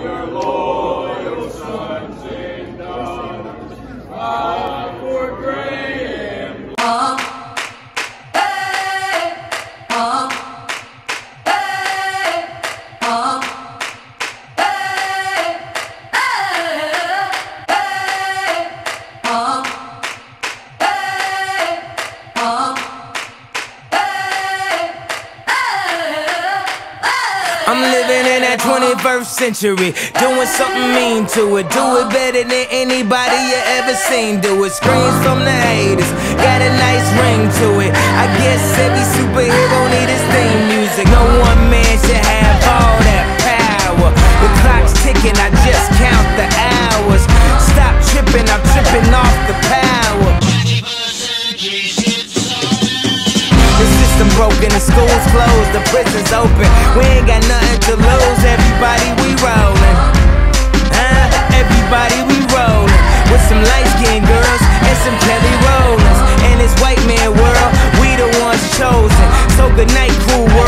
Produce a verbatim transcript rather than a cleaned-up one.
your loyal sons and daughters. Ah, for Graham. Uh, hey, uh, hey, uh, hey, hey, hey, uh, hey, uh, hey, hey. I'm living in that twenty-first century, doing something mean to it. Do it better than anybody you ever seen do it. Screams from the haters, got a nice ring to it. I guess every superhero need his theme music. No one man should have all that power. The clock's ticking, I just count the hours. Stop tripping, I'm tripping off the power. The system broken, the school's closed, the prison's open. We ain't got nothing to lose, everybody we rollin'. Huh? Everybody we rollin'. With some light-skinned girls and some Kelly Rollins. In this white man world, we the ones chosen. So good night, cruel world.